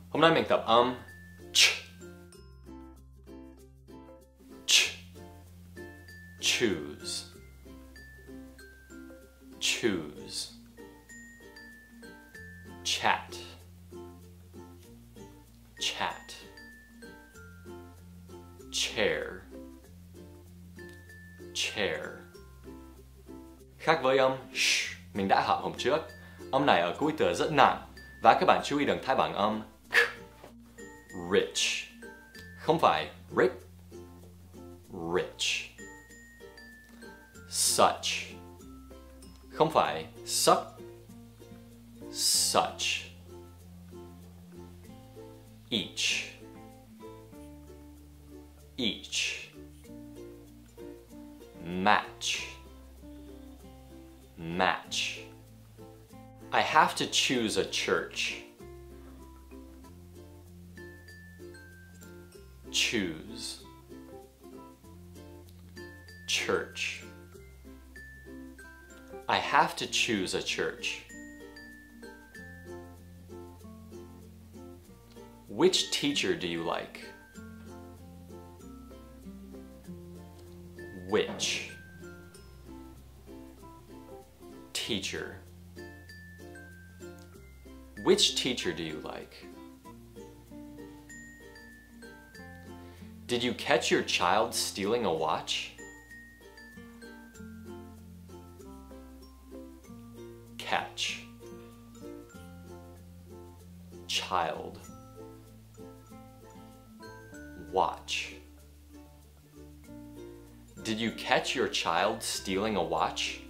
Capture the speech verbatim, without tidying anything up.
Hôm nay mình tập âm ch. Ch. Choose. Choose. Chat. Chat. Chair. Chair. Khác với âm sh mình đã học hôm trước, âm này ở cuối từ rất nặng và các bạn chú ý đừng thay bằng âm k. Rich. Không phải rich. Rich. Such. Không phải such. Such. Each. Each. Match. Match. I have to choose a church. Choose. Church. I have to choose a church. Which teacher do you like? Which teacher? Which teacher do you like? Did you catch your child stealing a watch? Catch. Child. Watch. Did you catch your child stealing a watch?